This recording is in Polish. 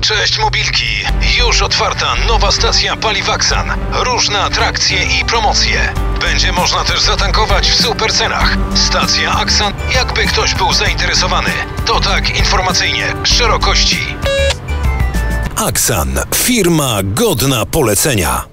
Cześć mobilki! Już otwarta nowa stacja paliw Aksan. Różne atrakcje i promocje. Będzie można też zatankować w super cenach. Stacja Aksan, jakby ktoś był zainteresowany. To tak informacyjnie, z szerokości. Aksan, firma godna polecenia.